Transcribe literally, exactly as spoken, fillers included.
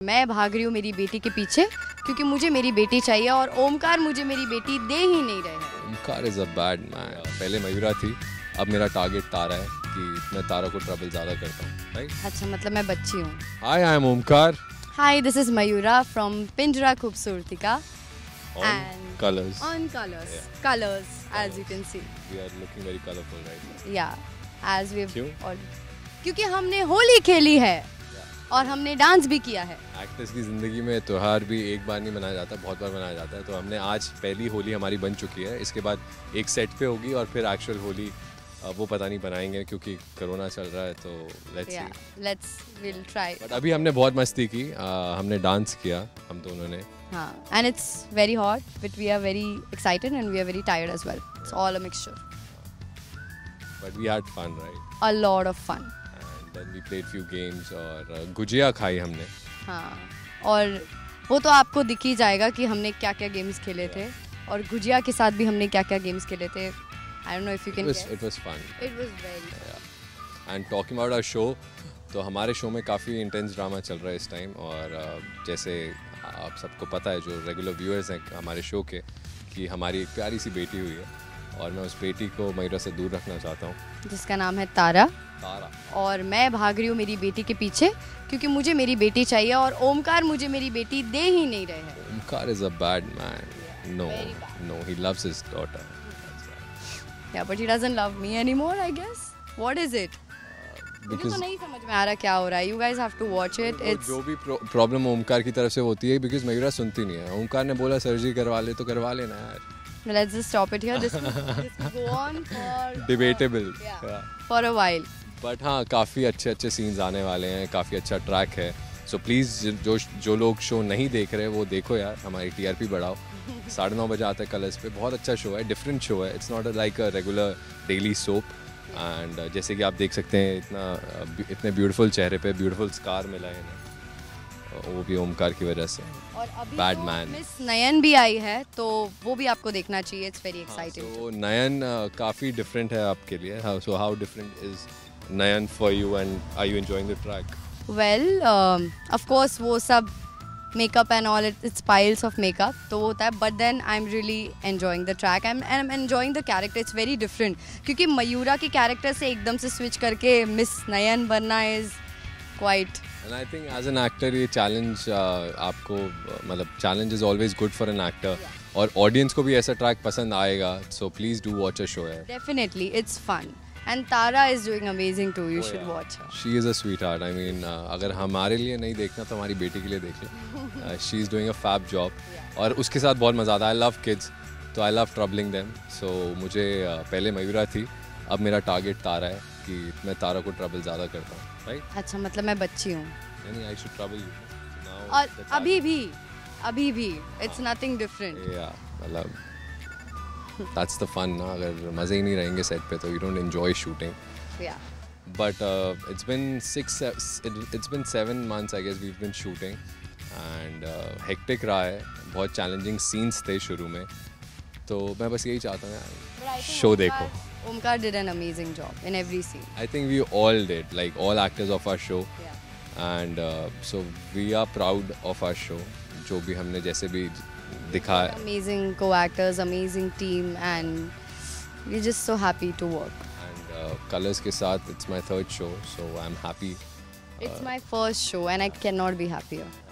मैं भाग रही हूँ मेरी बेटी के पीछे क्योंकि मुझे मेरी बेटी चाहिए और ओमकार मुझे मेरी बेटी दे ही नहीं रहे हैं। Omkar is a bad man. पहले मयूरा थी, अब मेरा टारगेट तारा है कि मैं तारा को ट्रबल ज़्यादा करता हूँ, राइट? अच्छा, मतलब मैं बच्ची हूँ। Hi, I am Omkar. Hi, this is Mayura from Pinjara Khoobsurti का And colors. On colors, Yeah. colors, as you can see. We are looking very colorful right now. Yeah, as we've क्यों? all. क्योंकि हमने होली खेली है और हमने डांस भी किया है। एक्टर्स की ज़िंदगी में त्यौहार भी एक बार नहीं मनाया जाता, बहुत बार मनाया जाता है। तो हमने आज पहली होली हमारी बन चुकी है। इसके बाद एक सेट पे होगी और फिर एक्चुअल होली वो पता नहीं बनाएंगे क्योंकि कोरोना चल रहा है। तो let's see, let's will try. But अभी हमने बहुत मस्ती की, आ, हमने डांस किया हम दोनों ने। हाँ, and it's very hot, but we are very excited and we are very tired as well. It's all a mixture. But we had fun, right? A lot of fun. And then we played few games और uh, gujiya खाई हमने। हाँ, और वो तो आपको दिख ही जाएगा कि हमने क्या क्या गेम्स खेले थे और गुजिया के साथ भी हमने क्या क्या गेम्स खेले थे। I don't know if you can It was, guess. it was fun. It was very fun. Yeah. And talking about our show, तो हमारे शो में काफ़ी इंटेंस ड्रामा चल रहा है इस टाइम। और uh, जैसे आप सबको पता है, जो रेगुलर व्यूअर्स हैं हमारे शो के, कि हमारी एक प्यारी सी बेटी हुई है और मैं उस बेटी को मयूरा से दूर रखना चाहता हूँ, जिसका नाम है तारा। तारा। और मैं भाग रही हूँ मेरी बेटी के पीछे क्योंकि मुझे मेरी बेटी चाहिए और ओमकार मुझे मेरी बेटी दे ही नहीं रहे हैं। Omkar is a bad man. No no, he loves his daughter. Yeah, but he doesn't love me anymore, I guess. What is it? मुझे तो नहीं समझ में आ रहा क्या हो रहा है। You guys have to watch it. It's जो भी प्रॉब्लम ओमकार की तरफ से होती है, बिकॉज मयूरा सुनती नहीं है। ओमकार ने बोला सर्जरी करवा ले तो करवा लेना यार। Let's just stop it here. This will, this will go on for Debatable. Uh, yeah, Yeah. for a while. But हाँ, काफ़ी अच्छे अच्छे सीन्स आने वाले हैं, काफ़ी अच्छा ट्रैक है। सो प्लीज़ जो जो लोग शो नहीं देख रहे वो देखो यार, हमारी टीआरपी बढ़ाओ। साढ़े नौ बजे आता है कलर्स पे, बहुत अच्छा शो है, डिफरेंट शो है। It's not like a regular daily soap. And जैसे कि आप देख सकते हैं, इतना इतने ब्यूटीफुल चेहरे पे ब्यूटीफुल स्कार मिला है इन्हें, वो भी ओमकार की वजह से। और अभी Bad तो man. मिस नयन भी आई है, तो वो भी आपको देखना चाहिए। It's very exciting. तो नयन काफ़ी डिफरेंट है आपके लिए। So how different is Nayan for you and are you enjoying the track? Well, of course वो सब makeup and all, it's piles of makeup तो वो होता है, but then I am really enjoying the track and I am enjoying the character. It's very different क्योंकि मयूरा के character से एकदम से स्विच करके मिस नयन बनना is quite. And I think as an actor ये चैलेंज आपको, मतलब challenge is always good for an actor, और ऑडियंस को भी ऐसा ट्रैक पसंद आएगा। So please do watch a show है। Definitely, it's fun and Tara is doing amazing too. You oh, should yeah. watch her. She is a sweetheart. I mean, uh, अगर हमारे लिए नहीं देखना तो हमारी बेटी के लिए देख लो। uh, she is doing a fab job. yeah. और उसके साथ बहुत मज़ा आता है। I love kids, तो I love troubling them. So मुझे uh, पहले मयूरा थी, अब मेरा टारगेट तारा है कि मैं तारा को ट्रबल ज़्यादा करता हूँ, राइट? अच्छा, मतलब मैं बच्ची हूँ। नहीं, I should trouble you. So now और अभी भी अभी भी it's nothing different. Yeah, मतलब that's the fun ना। अगर मज़े ही नहीं रहेंगे सेट पे तो you don't enjoy shooting. Yeah. But uh, it's been six, it, it's been seven months I guess we've been shooting and uh, hectic रहा है, बहुत challenging scenes थे शुरू में, तो मैं बस यही चाहता हूँ यार शो देखो। Omkar did an amazing job in every scene. I think we all did, like all actors of our show. Yeah. And uh, so we are proud of our show, जो भी हमने जैसे भी दिखा। Amazing co-actors, amazing team, and we're just so happy to work. And uh, Colors के साथ it's my third show, so I'm happy. It's my first show and I cannot be happier.